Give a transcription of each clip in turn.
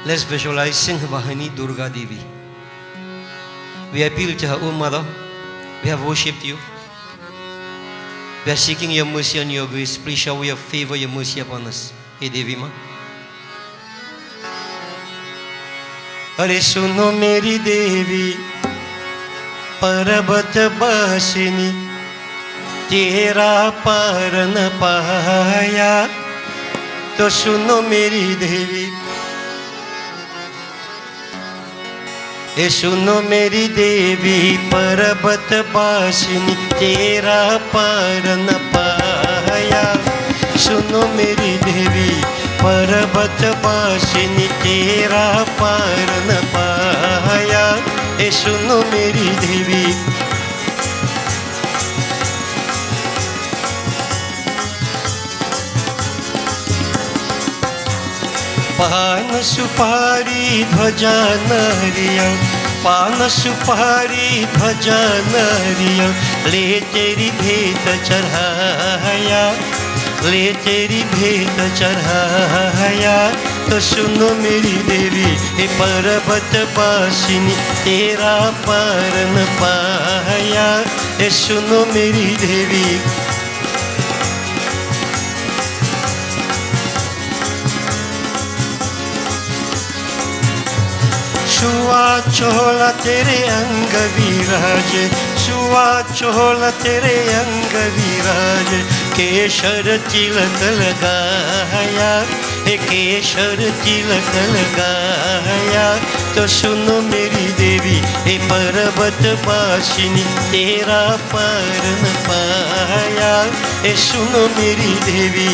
Let's visualize Sinhavahini Durga Devi. We appeal to her, O Mother. We have worshipped you. We are seeking your mercy and your grace. Please shower your favor, your mercy upon us. Hey Devi Ma. अरे सुनो मेरी देवी पर्वत बासिनी तेरा पार न पाया तो सुनो मेरी देवी ए सुनो मेरी देवी पर्वत बासिनी तेरा पार न पाया सुनो मेरी देवी पर्वत बासिनी तेरा पार न पाया ए सुनो मेरी देवी पान सुपारी ध्वजा नारियल पान सुपारी ध्वजा नारियल ले तेरी भेंट चढ़ाया ले तेरी भेंट चढ़ाया तो सुनो मेरी देवी हे पर्वत बासिनी तेरा पार न पाया ए सुनो मेरी देवी शुआ चोला तेरे अंग विराजे शुआ चोला तेरे अंग विराजे केशर तिलक लगाया हे केशर तिलक लगाया तो सुनो मेरी देवी हे पर्वत बासिनी तेरा पार न पाया हे सुनो मेरी देवी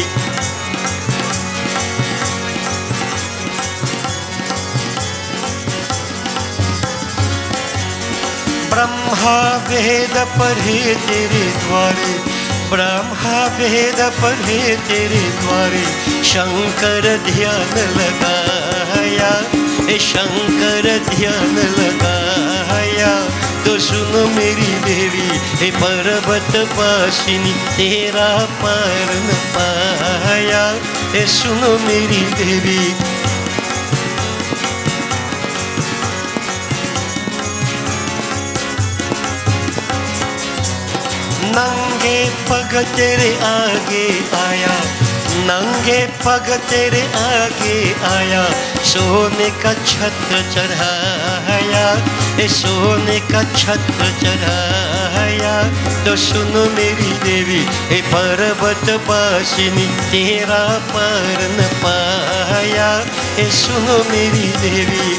ब्रह्मा वेद पढ़े तेरे द्वारे ब्रह्मा वेद पढ़े तेरे द्वारे शंकर ध्यान लगाया ए शंकर ध्यान लगाया तो सुनो मेरी देवी हे पर्वत बासिनी तेरा पार न पाया ए सुनो मेरी देवी नंगे पग तेरे आगे आया नंगे पग तेरे आगे आया सोने का छत्र चढ़ाया ए सोने का छत्र चढ़ाया तो सुनो मेरी देवी हे पर्वत बासिनी तेरा पार न पाया ए सुनो मेरी देवी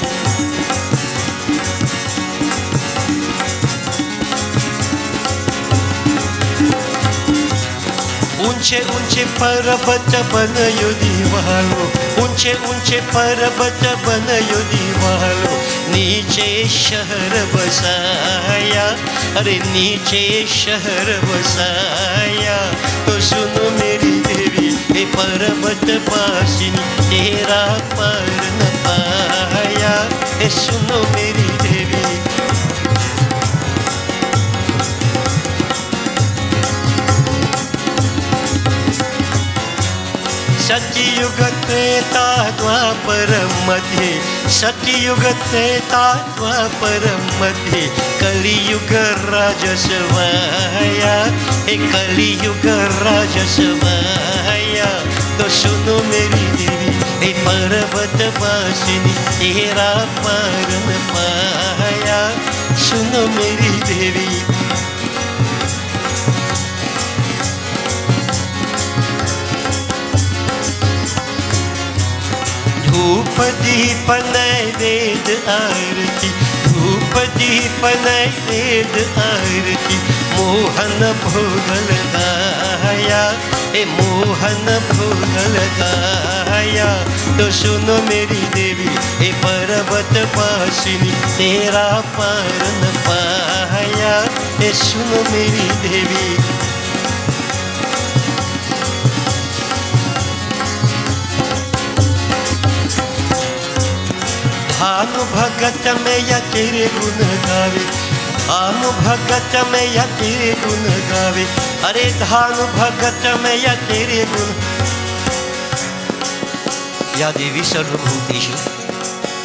ऊंचे ऊंचे पर्वत बनायो दीवालो ऊंचे ऊंचे पर्वत बनायो दीवालो नीचे शहर बसाया अरे नीचे शहर बसाया तो सुनो मेरी देवी हे पर्वत बासिनी तेरा पार न पाया ए सुनो मेरी देवी सतयुग त्रेता द्वापर मध्ये सतयुग त्रेता द्वापर मध्ये कलियुग राजसवाया हे कलियुग राजसवाया तो सुनो मेरी देवी हे पर्वत बासिनी तेरा पार न पाया सुनो मेरी देवी धूप दीप नैवेद्य आरती धूप दीप नैवेद्य आरती मोहन भोग लगाया ए मोहन भोग लगाया तो सुनो मेरी देवी हे पर्वत बासिनी तेरा पार न पाया ए सुनो मेरी देवी भानु भगत में या तेरे गुण गावे भानु भगत में या तेरे गुण गावे अरे भानु भगत में या तेरे गुण या देवी सर्वभूतेषु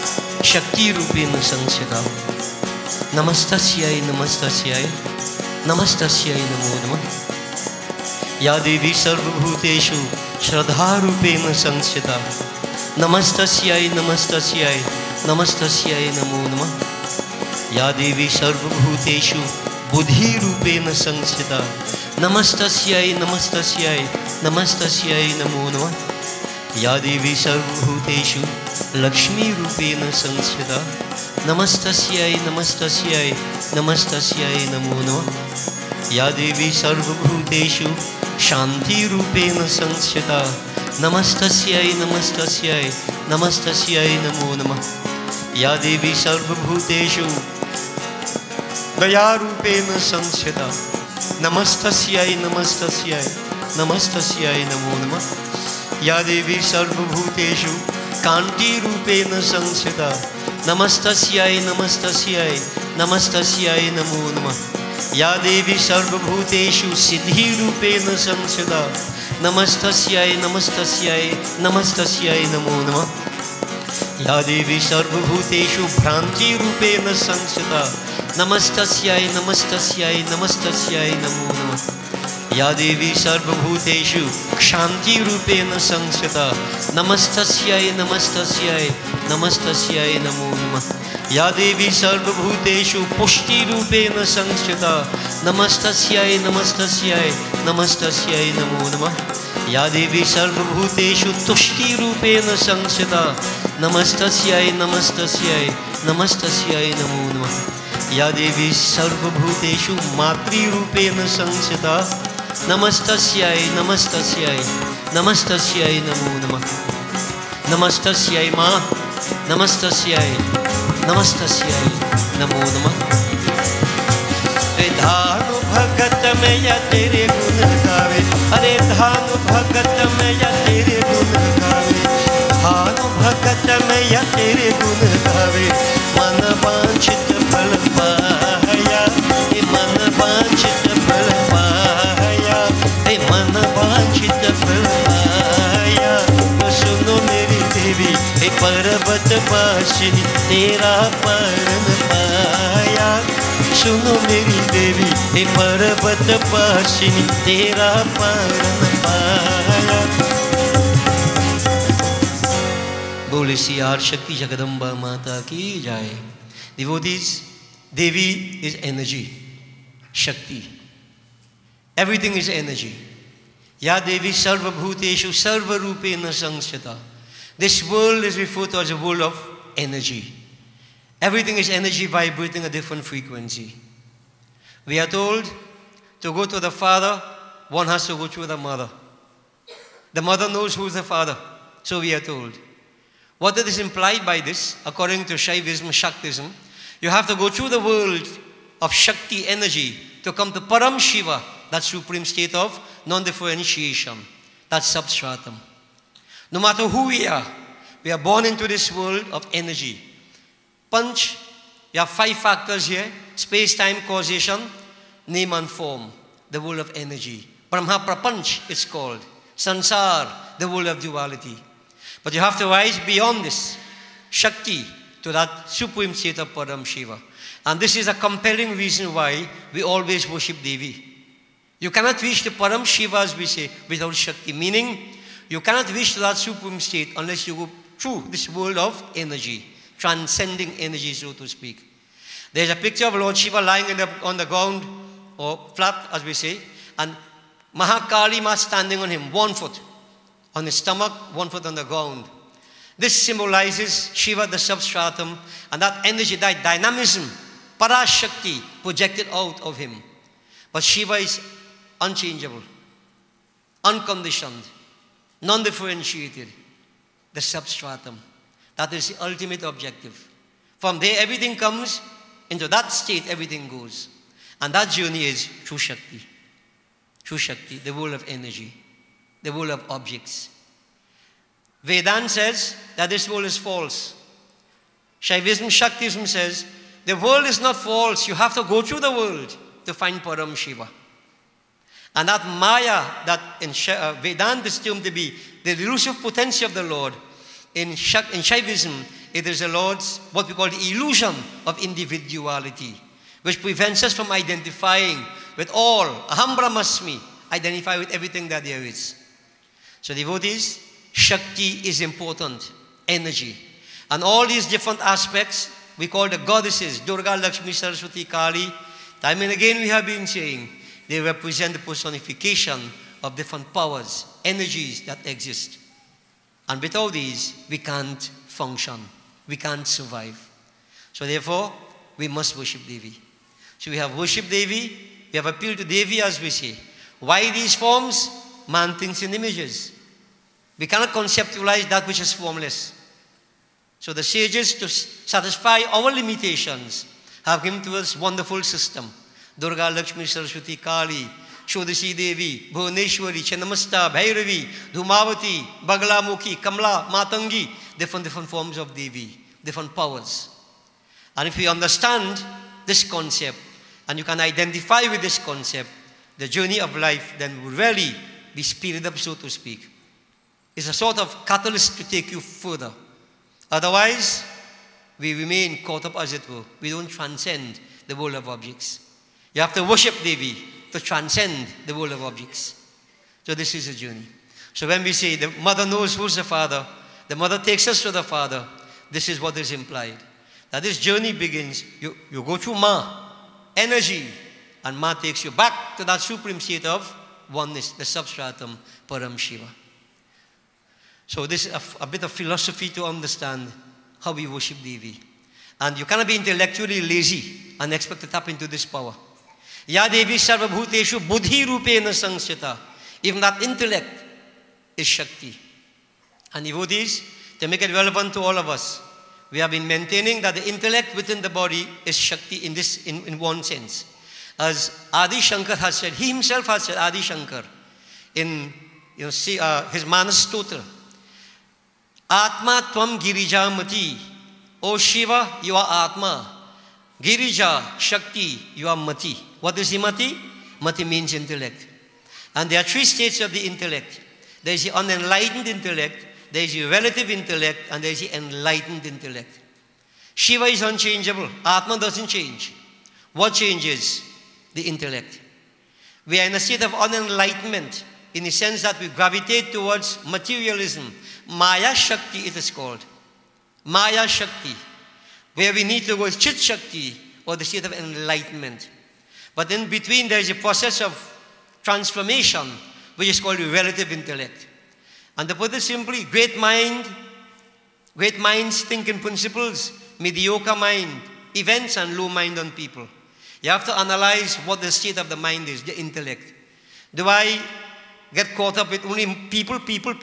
Shakti Rupena Samsthita. Namastasyai, Namastasyai, Namastasyai Namo Namah. Ya Devi Sarvabhuteshu Shraddha Rupena Samsthita. Namastasyai, Namastasyai, Namastasyai Namo Namah. Ya Devi Sarvabhuteshu Buddhi Rupena Samsthita. Namastasyai, Namastasyai, Namastasyai Namo Namah. Ya Devi Sarvabhuteshu Lakshmi Rupena Samsthita. Namastasyai, Namastasyai, Namastasyai Namo Namah. Ya Devi Sarvabhuteshu Shanti Rupena Samsthita. Namastasyai, Namastasyai, Namastasyai Namo Namah. Ya Devi Sarvabhuteshu Daya Rupena Samsthita. Namastasyai, Namastasyai, Namastasyai Namo Namah. Ya Devi Sarvabhuteshu Kanti Rupena Samsthita. Namastasyai, Namastasyai, Namastasyai Namo Namah. Ya Devi Sarvabhuteshu Siddhi Rupena Samsthita. Namastasyai, Namastasyai, Namastasyai Namo Namah. Ya Devi Sarvabhuteshu Bhranti Rupena Samsthita. Namastasyai, Namastasyai, Namastasyai Namo Namah. Ya Devi Sarvabhuteshu Kshanti Rupena Samsthita. Namastasyai, Namastasyai, Namastasyai Namo Namah. Ya Devi Sarvabhuteshu Pushti Rupena Samsthita. Namastasyai, Namastasyai, Namastasyai Namo Namah. Ya Devi Sarvabhuteshu Tushti Rupena Samsthita. Namastasyai, Namastasyai, Namastasyai Namo Namah. Ya Devi Sarvabhuteshu Matri Rupena Samsthita. Namastasyai, Namastasyai, Namastasyai Namo Namah. Namastasyai Ma, Namastasyai, Namastasyai Namo Namah. Dhanu Bhagat mein ya tere gun gaave. Are Dhanu Bhagat mein ya tere gun gaave. Dhanu Bhagat mein ya tere gun gaave. Man vanchit phal paaya. Man vanchit phal paaya. Man vanchit phal paaya. Suno meri devi पर्वत पाशिनी तेरा परण पाया. सुनो मेरी देवी हे पर्वत पाशिनी तेरा परण पाया. बोले सियार शक्ति जगदम्बा माता की जय. Devotees, Devi is energy, Shakti. Everything is energy. Ya Devi Sarva Bhuteshu Sarva Rupena Samsthita. This world is referred to as a world of energy. Everything is energy vibrating a different frequency. We are told to go to the father, one has to go through the mother. The mother knows who is the father, so we are told. What is implied by this, according to Shaivism, Shaktism, you have to go through the world of Shakti energy to come to Param Shiva, that supreme state of non-differentiation, that substratum. No matter who we are born into this world of energy. Panch, you have 5 factors here: space-time, causation, name and form, the world of energy. Brahma Prapanch is called. Sansar, the world of duality. But you have to rise beyond this Shakti to that supreme state of Param Shiva. And this is a compelling reason why we always worship Devi. You cannot reach the Param Shiva, as we say, without Shakti. Meaning, you cannot reach that supreme state unless you go through this world of energy, transcending energy, so to speak. There's a picture of Lord Shiva lying on the ground, or flat, as we say, and Mahakali Ma standing on him, 1 foot on his stomach, 1 foot on the ground. This symbolizes Shiva, the substratum, and that energy, that dynamism, Parashakti, projected out of him. But Shiva is unchangeable, unconditioned, non-differentiated, the substratum. That is the ultimate objective. From there, everything comes into that state, everything goes. And that journey is through Shakti. Through Shakti, the world of energy, the world of objects. Vedanta says that this world is false. Shaivism, Shaktism says the world is not false. You have to go through the world to find Param Shiva. And that Maya, that in Vedanta is termed to be the elusive potency of the Lord, in Shaivism it is the Lord's, what we call the illusion of individuality, which prevents us from identifying with all, aham brahmasmi, identify with everything that there is. So devotees, Shakti is important, energy. And all these different aspects, we call the goddesses, Durga, Lakshmi, Saraswati, Kali. Time and again we have been saying, they represent the personification of different powers, energies that exist. And without these, we can't function. We can't survive. So therefore, we must worship Devi. So we have worship Devi, we have appealed to Devi as we say. Why these forms? Man thinks in images. We cannot conceptualize that which is formless. So the sages, to satisfy our limitations, have given to us wonderful system. Durga, Lakshmi, Saraswati, Kali, Shodasi Devi, Bhuvaneshwari, Channamasta, Bhairavi, Dhumavati, Bagalamukhi, Kamla, Matangi, different forms of Devi, different powers. And if we understand this concept, and you can identify with this concept, the journey of life then will really be speeded up, so to speak. It's a sort of catalyst to take you further. Otherwise, we remain caught up, as it were. We don't transcend the world of objects. You have to worship Devi to transcend the world of objects. So this is a journey. So when we say the mother knows who's the father, the mother takes us to the father, this is what is implied. That this journey begins, you go through Ma, energy, and Ma takes you back to that supreme state of oneness, the substratum, Param Shiva. So this is a bit of philosophy to understand how we worship Devi. And you cannot be intellectually lazy and expect to tap into this power. Ya Devi Sarvabhuteshu Buddhi Rupena Samsthita. Even that intellect is Shakti. And devotees, to make it relevant to all of us, we have been maintaining that the intellect within the body is Shakti in one sense. As Adi Shankar has said, he himself has said, Adi Shankar, in his Manas Stotra, Atma Tvam Girija Mati. O Shiva, you are Atma. Girija, Shakti, you are Mati. What is Mati? Mati means intellect. And there are three states of the intellect. There is the unenlightened intellect, there is the relative intellect, and there is the enlightened intellect. Shiva is unchangeable. Atma doesn't change. What changes? The intellect. We are in a state of unenlightenment in the sense that we gravitate towards materialism. Maya Shakti it is called. Maya Shakti. Where we need to go is Chit Shakti, or the state of enlightenment. But in between there is a process of transformation, which is called the relative intellect. And to put it simply, great minds think in principles, mediocre mind, events, and low mind on people. You have to analyze what the state of the mind is, the intellect. Do I get caught up with only people?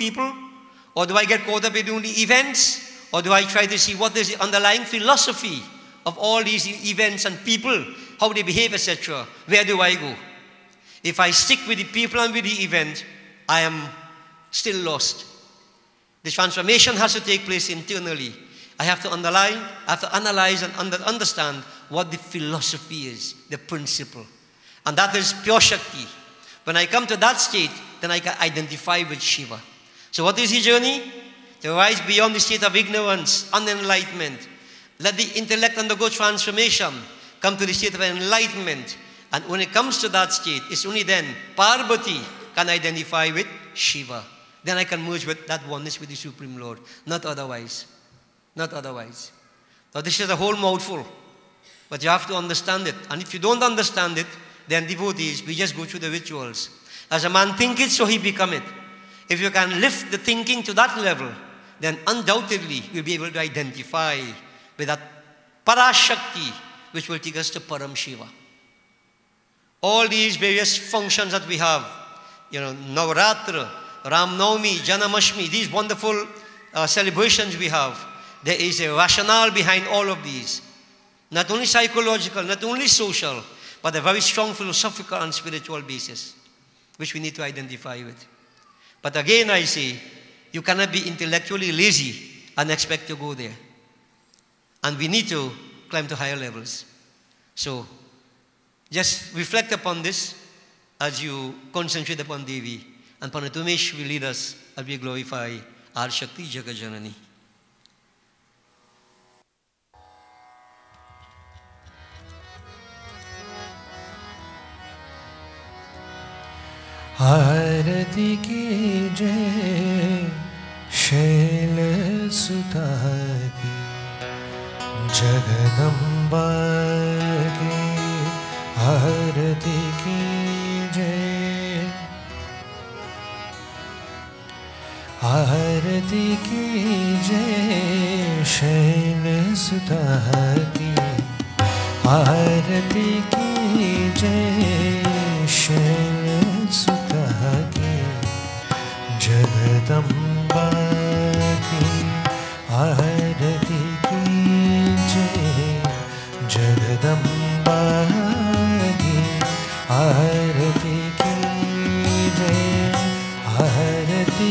Or do I get caught up with only events? Or do I try to see what is the underlying philosophy of all these events and people, how they behave, etc.? Where do I go? If I stick with the people and with the event, I am still lost. The transformation has to take place internally. I have to analyze and understand what the philosophy is, the principle. And that is pure Shakti. When I come to that state, then I can identify with Shiva. So what is the journey? To rise beyond the state of ignorance, unenlightenment. Let the intellect undergo transformation. Come to the state of enlightenment. And when it comes to that state, it's only then Parvati can identify with Shiva. Then I can merge with that oneness with the Supreme Lord. Not otherwise. Not otherwise. Now this is a whole mouthful. But you have to understand it. And if you don't understand it, then devotees, we just go through the rituals. As a man thinketh, so he becometh. If you can lift the thinking to that level, then undoubtedly you'll be able to identify with that Parashakti, which will take us to Param Shiva. All these various functions that we have, Navratra, Ram Navami, Janamashmi, these wonderful celebrations we have, there is a rationale behind all of these. Not only psychological, not only social, but a very strong philosophical and spiritual basis, which we need to identify with. But again, I say, you cannot be intellectually lazy and expect to go there. And we need to climb to higher levels. So, just reflect upon this as you concentrate upon Devi. And Panatumesh will lead us as we glorify our Shakti Jagat Janani. आरती कीजय शैल सुता की जगदम्बा की आरती कीजय। आरती कीजय शैल सुता की आरती कीजय शैल सुता की जगदम्बा की आरती कीजय। जगदम्बा की आरती कीजय। आरती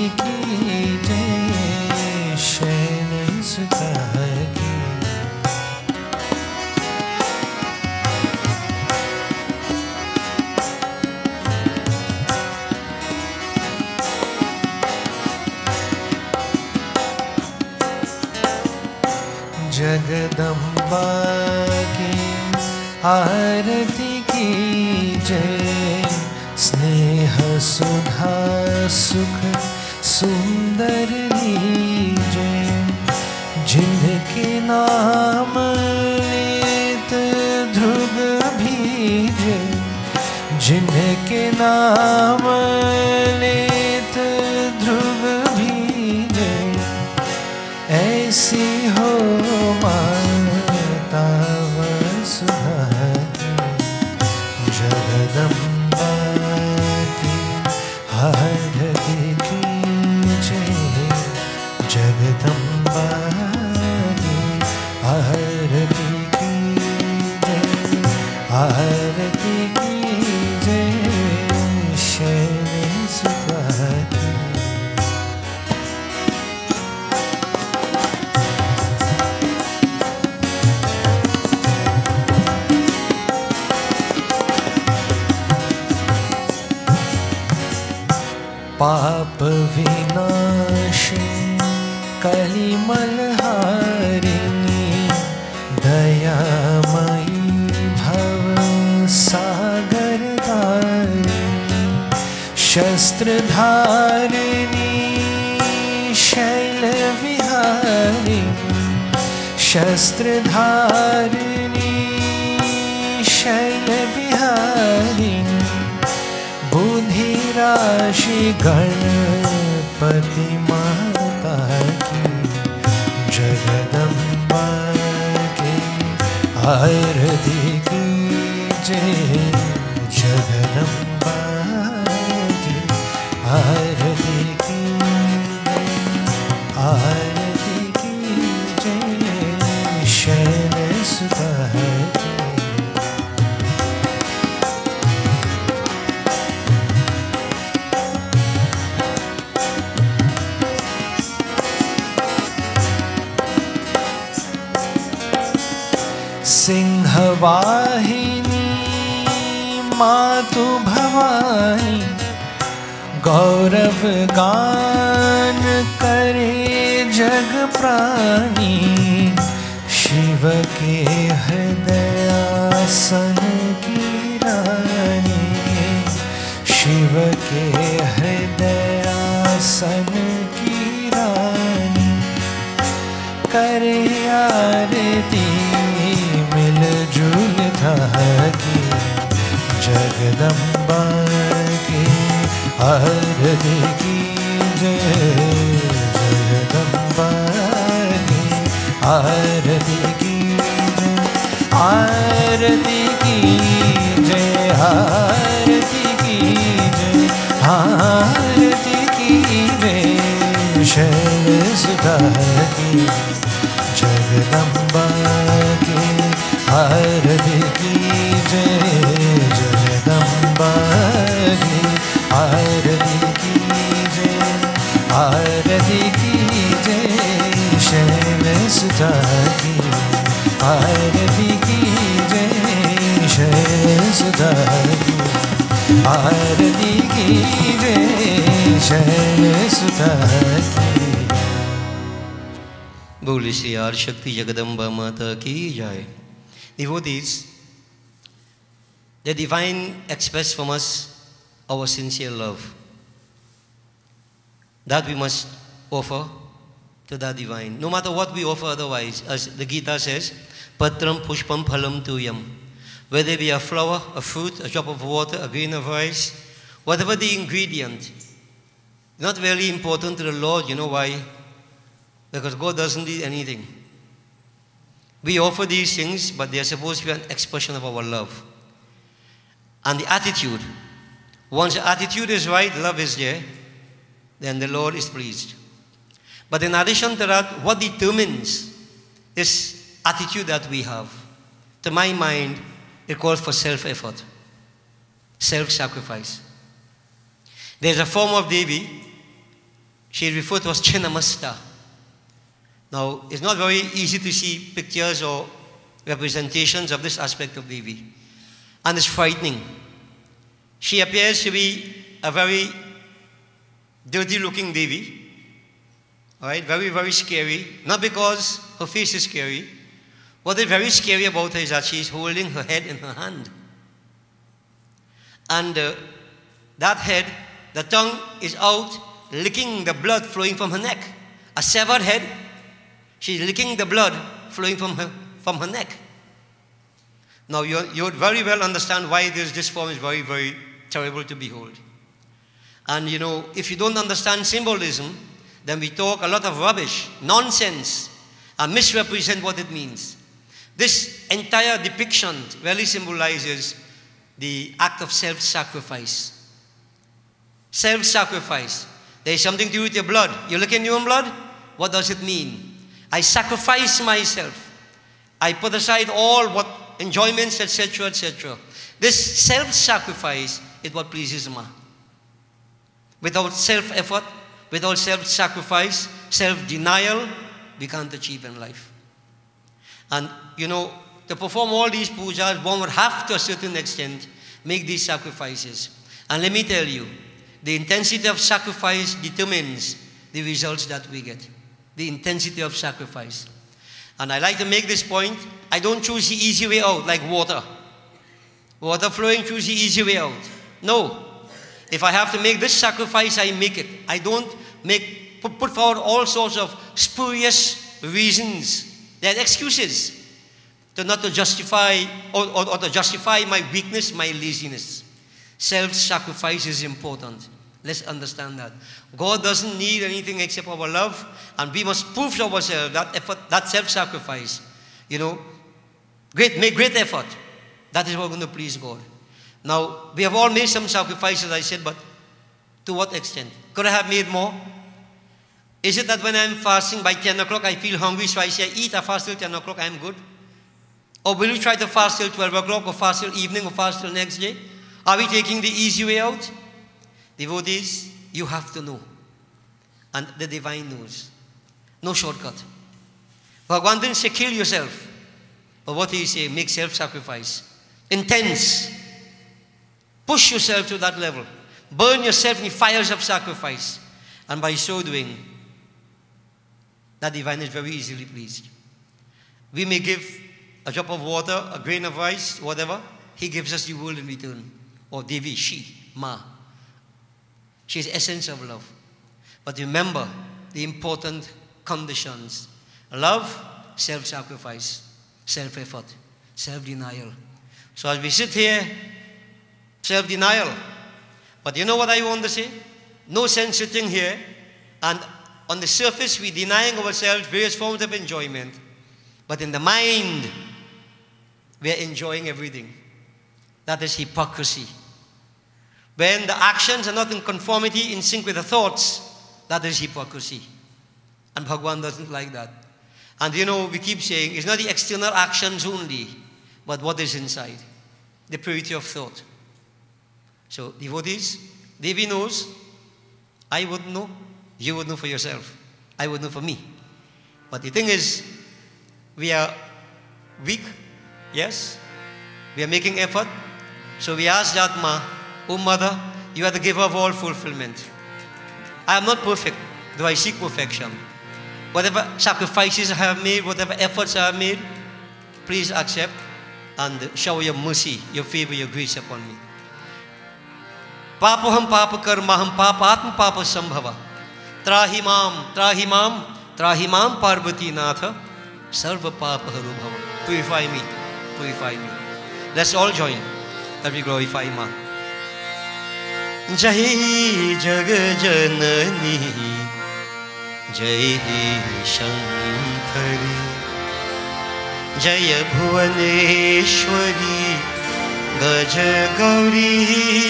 कीजय शैल सुता की। जगदम्बा की आरती कीजय। स्नेह सुधा सुख सुंदर लीजय। जिनके नाम लेत ध्रुव भीजे। जिनके नाम लेत ध्रुव भीजे। ऐसी हो माता वसुधा की जगदम्बा की आरती कीजय। जगदम्बा की आरती कीजय। आरती कीजय शैल सुता की। पाप विनाशिनी कलिमलहारिणी दयामयी भव सागरधारिणी। शस्त्रधारिणी शैल विहारिणी। शस्त्रधारिणी शैल विहारिणी। बुद्धि राशि गणपति माता की जगदम्बा की आरती कीजय। जगदम्बा की आरती कीजय। आरती कीजय शैल सुता की। सिंहवाहिनी मातु भवानी। गौरव गान करे जग प्राणी। शिव के हृदयासन की रानी। शिव के हृदयासन की रानी। करे आरती मिलजुल थाकी जगदम्बा की आरती कीजय। जगदम्बा की आरती कीजय। आरती कीजय। आरती कीजय। आरती कीजय शैल सुधा की जगदम्बा की आरती कीजय। जगदम्बा की आरती कीजय। आरती कीजय शैल सुधा की आरती कीजय। शैल सुधा की आरती कीजय शैल सुधा की। बोले श्री आदि शक्ति जगदम्बा माता की जय। Devotees, the divine expressed from us our sincere love. That we must offer to the divine. No matter what we offer otherwise, as the Gita says, Patram pushpam phalam tuyam. Whether it be a flower, a fruit, a drop of water, a grain of rice, whatever the ingredient, not very important to the Lord. You know why? Because God doesn't need anything. We offer these things, but they are supposed to be an expression of our love. And the attitude. Once the attitude is right, love is there, then the Lord is pleased. But in addition to that, what determines this attitude that we have? To my mind, it calls for self-effort, self-sacrifice. There's a form of Devi, she is referred to as Chinnamasta. Now, it's not very easy to see pictures or representations of this aspect of Devi. And it's frightening. She appears to be a very dirty-looking Devi. All right, very, very scary. Not because her face is scary. What is very scary about her is that she is holding her head in her hand. And that head, the tongue is out, licking the blood flowing from her neck. A severed head, she's licking the blood flowing from her neck. Now, you would very well understand why this form is very, very terrible to behold. And you know, if you don't understand symbolism, then we talk a lot of rubbish, nonsense, and misrepresent what it means. This entire depiction really symbolizes the act of self-sacrifice. Self-sacrifice. There is something to do with your blood. You're licking your own blood? What does it mean? I sacrifice myself. I put aside all what enjoyments, etc., etc. This self-sacrifice is what pleases Ma. Without self-effort, without self-sacrifice, self-denial, we can't achieve in life. And, you know, to perform all these pujas, one would have to a certain extent make these sacrifices. And let me tell you, the intensity of sacrifice determines the results that we get. The intensity of sacrifice. And I like to make this point, I don't choose the easy way out like water. Water flowing, choose the easy way out. No. If I have to make this sacrifice, I make it. I don't put forward all sorts of spurious reasons. They are excuses not to justify or to justify my weakness, my laziness. Self-sacrifice is important. Let's understand that. God doesn't need anything except our love, and we must prove to ourselves that effort, that self-sacrifice. You know, make great effort. That is what we're going to please God. Now, we have all made some sacrifices, I said, but to what extent? Could I have made more? Is it that when I'm fasting by 10 o'clock, I feel hungry, so I say, eat, I fast till 10 o'clock, I'm good? Or will we try to fast till 12 o'clock, or fast till evening, or fast till next day? Are we taking the easy way out? Devotees, you have to know. And the divine knows. No shortcut. Bhagavan didn't say kill yourself. But what he say? Make self-sacrifice. Intense. Push yourself to that level. Burn yourself in the fires of sacrifice. And by so doing, that divine is very easily pleased. We may give a drop of water, a grain of rice, whatever. He gives us the world in return. Or Devi, she, Ma. She is the essence of love. But remember the important conditions. Love, self-sacrifice, self-effort, self-denial. So as we sit here, self-denial. But you know what I want to say? No sense sitting here and on the surface we're denying ourselves various forms of enjoyment. But in the mind, we're enjoying everything. That is hypocrisy. When the actions are not in conformity, in sync with the thoughts, that is hypocrisy. And Bhagavan doesn't like that. And you know, we keep saying, it's not the external actions only, but what is inside. The purity of thought. So, devotees, Devi knows, I would know, you would know for yourself. I would know for me. But the thing is, we are weak, yes? We are making effort. So we ask that Ma, oh Mother, you are the giver of all fulfillment. I am not perfect, though I seek perfection. Whatever sacrifices I have made, whatever efforts I have made, please accept and shower your mercy, your favor, your grace upon me. पापो हम पाप कर्म हम पापात्म पाप संभव त्राहि माम पार्वती नाथ सर्व पाप हरो भव. Purify me. Let's all join that we glorify Ma. Jai Jag Janani Jai Shankari Jaya Bhuvaneshwari Gaj Gauri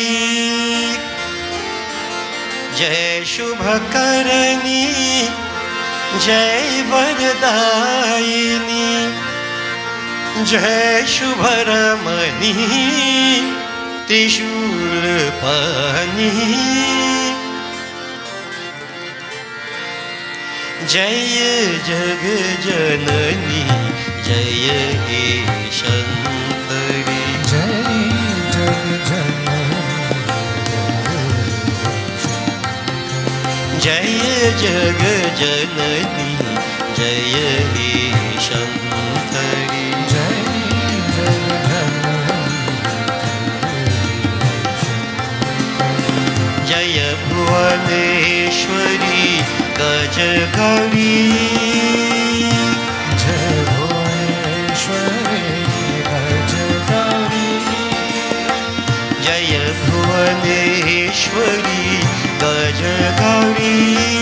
Jai Shubhakarani Jai Vardayini Jai Shubharamani Trishulpani Jaya Jag Janani Jaya Shankari Jai Jag Janani Jaya Jag Janani Jaya Shankari Jaya Bhuvaneshwari Gaj Gauri Jai Bhuvaneshwari Gaj Gauri Jaya Bhuvaneshwari Gaj Gauri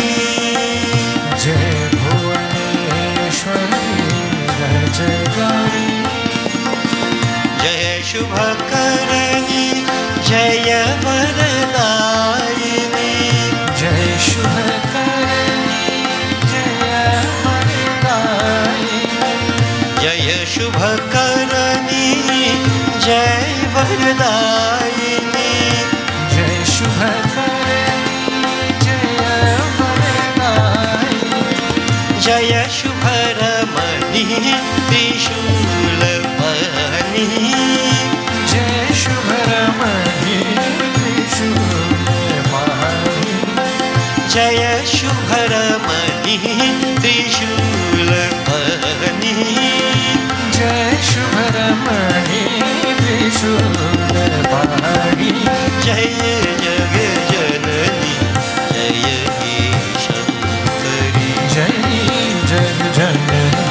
Jai Bhuvaneshwari Gaj Gauri Jaya Shubhakarani Jaya Vardayini Jai Shubhakarani Jaya Vardayini Jaya Shubhakarani Jai Vardayini Jai Shubhakarani Jaya Vardayini Jaya Shubharamani Trishulpani Jai Shubharamani Trishulpani Jaya Shubharamani Trishulpani Jai Shubharamani Trishulpani Jaya Jag Janani Jaya Shankari Jai Jag Janani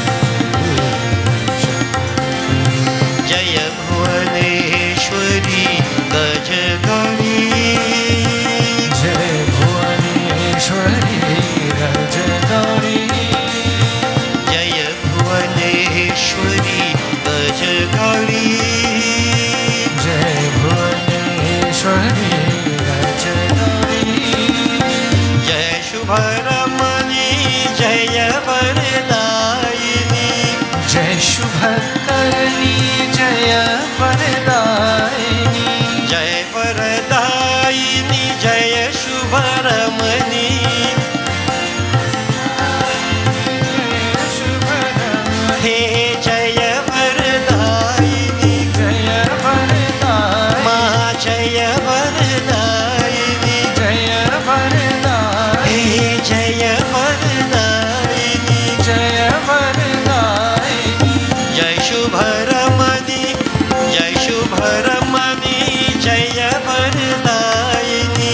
Jaya Bhuvaneshwari Gaj Gauri Jai Bhuvaneshwari Gaj Gauri Jaya Bhuvaneshwari Gaj Gauri Jai Bhuvaneshwari Gaj Gauri Jaya Shubharamani Jaya Vardayini Jai Shubhakarani Jaya Vardayini Jaya Vardayini Jaya Shubharamani He Jaya Vardayini Jaya Vardayini Ma Jaya Vardayini Jaya Vardayini He Jaya Vardayini Jaya Vardayini Jai Shubharamani Jai Shubharamani Jaya Vardayini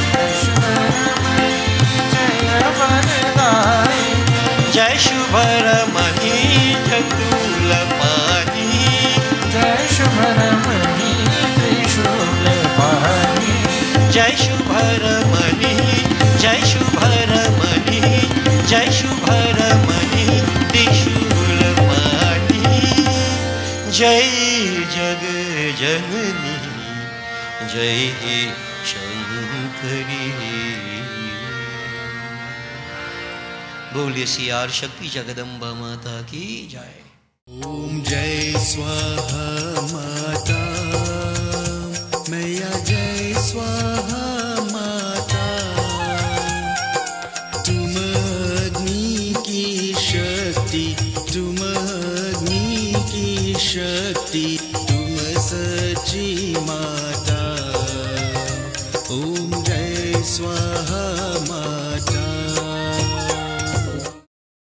Jaya Vardayini Jai Shubharamani Jatulapani Jai Shubharamani Trishulpani Jai Shubharamani Jai Shubharamani Jai Shubharamani Trishulpani Jai Jag Janani Jai Shankari बोलिए सियार शक्ति जगदम्बा माता की जय. ओम जय स्वाहा माता मैया जय स्वाहा माता तुम अग्नि की शक्ति तुम अग्नि की शक्ति